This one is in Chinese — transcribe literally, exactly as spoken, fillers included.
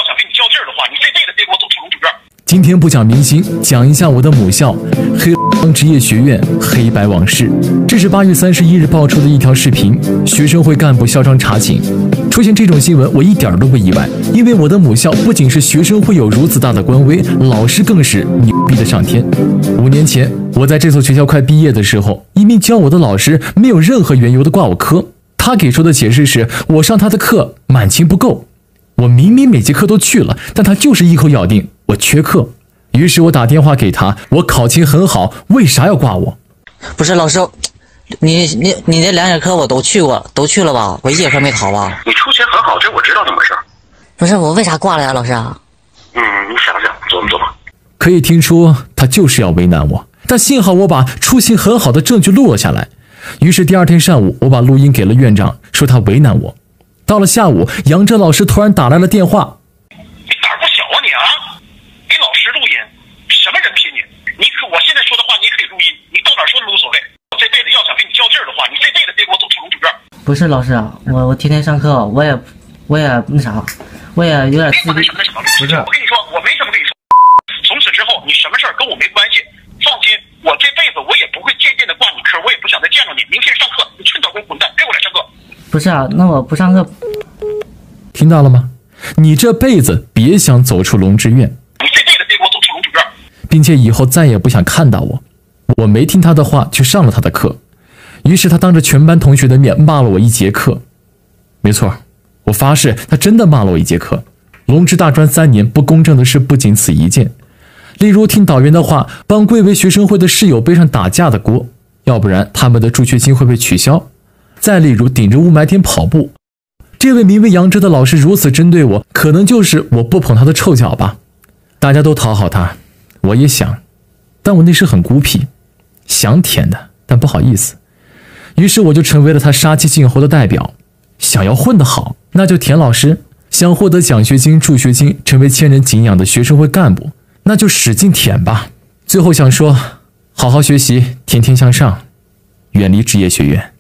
想跟你较劲儿的话，你这辈子别给我走初中主院。 今天不讲明星，讲一下我的母校黑帮职业学院黑白往事。这是八月三十一日爆出的一条视频，学生会干部嚣张查寝。出现这种新闻，我一点都不意外，因为我的母校不仅是学生会有如此大的官威，老师更是牛逼的上天。五年前，我在这所学校快毕业的时候，一名教我的老师没有任何缘由的挂我科，他给出的解释是我上他的课满勤不够。我明明每节课都去了，但他就是一口咬定我缺课。于是我打电话给他，我考勤很好，为啥要挂我？ 不是老师，你你你那两节课我都去过，都去了吧？我一节课没逃吧？ 你出勤很好，这我知道怎么回事。 不是我为啥挂了呀，老师啊？ 嗯，你想想，琢磨琢磨。 可以听出他就是要为难我，但幸好我把出勤很好的证据录了下来。于是第二天上午，我把录音给了院长，说他为难我。到了下午，杨哲老师突然打来了电话。 你胆儿不小啊你啊！给老师录音，什么人品你？你可我现在说的话你也可以录音，你到哪说都无所谓。我这辈子要想跟你较劲儿的话，你这辈子别给我走初中主院。 不是老师啊，我我天天上课，我也我也那啥，我也有点自闭。 不是，我跟你说，我没什么跟你说。从此之后，你什么事儿跟我没关系。放心，我这辈子我也不会渐渐的挂你科，我也不想再见到你。明天上课，你趁早给我滚蛋，别给我来上课。 不是啊，那我不上课。 听到了吗？你这辈子别想走出龙之院， 你这辈子别给我走出龙之院， 并且以后再也不想看到我。我没听他的话，去上了他的课。于是他当着全班同学的面骂了我一节课。没错，我发誓他真的骂了我一节课。龙之大专三年不公正的事不仅此一件，例如听导员的话，帮贵为学生会的室友背上打架的锅，要不然他们的助学金会被取消。再例如顶着雾霾天跑步，这位名为杨哲的老师如此针对我，可能就是我不捧他的臭脚吧。大家都讨好他，我也想，但我那时很孤僻，想舔的，但不好意思。于是我就成为了他杀鸡儆猴的代表。想要混得好，那就舔老师；想获得奖学金、助学金，成为千人敬仰的学生会干部，那就使劲舔吧。最后想说，好好学习，天天向上，远离职业学院。